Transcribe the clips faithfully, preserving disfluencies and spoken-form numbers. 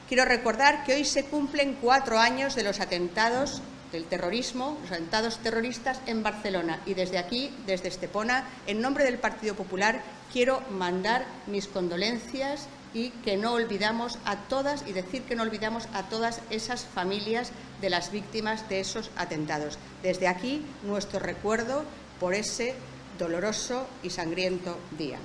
Quiero recordar que hoy se cumplen cuatro años de los atentados del terrorismo, los atentados terroristas en Barcelona. Y desde aquí, desde Estepona, en nombre del Partido Popular, quiero mandar mis condolencias y que no olvidamos a todas y decir que no olvidamos a todas esas familias de las víctimas de esos atentados. Desde aquí, nuestro recuerdo por ese doloroso y sangriento día.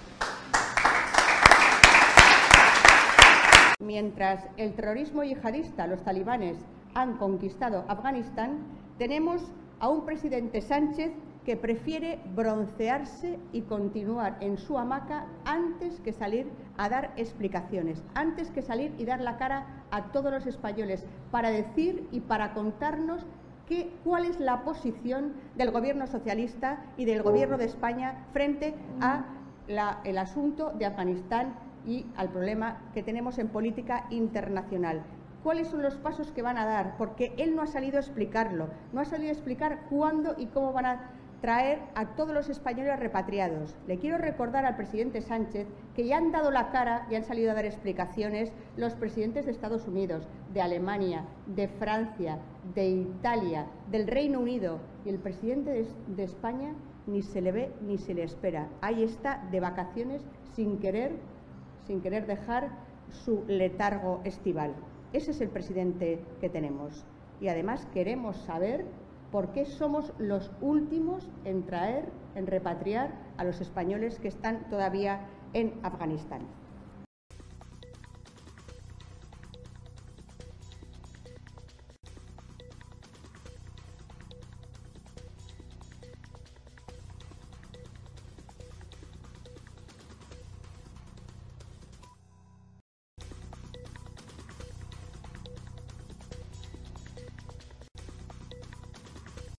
Mientras el terrorismo yihadista, los talibanes, han conquistado Afganistán, tenemos a un presidente Sánchez que prefiere broncearse y continuar en su hamaca antes que salir a dar explicaciones, antes que salir y dar la cara a todos los españoles para decir y para contarnos qué, cuál es la posición del Gobierno socialista y del Gobierno de España frente a la, el asunto de Afganistán y al problema que tenemos en política internacional. ¿Cuáles son los pasos que van a dar? Porque él no ha salido a explicarlo, no ha salido a explicar cuándo y cómo van a traer a todos los españoles repatriados. Le quiero recordar al presidente Sánchez que ya han dado la cara y han salido a dar explicaciones los presidentes de Estados Unidos, de Alemania, de Francia, de Italia, del Reino Unido, y el presidente de, de España ni se le ve ni se le espera. Ahí está de vacaciones sin querer, sin querer dejar su letargo estival. Ese es el presidente que tenemos. Y además queremos saber por qué somos los últimos en traer, en repatriar a los españoles que están todavía en Afganistán.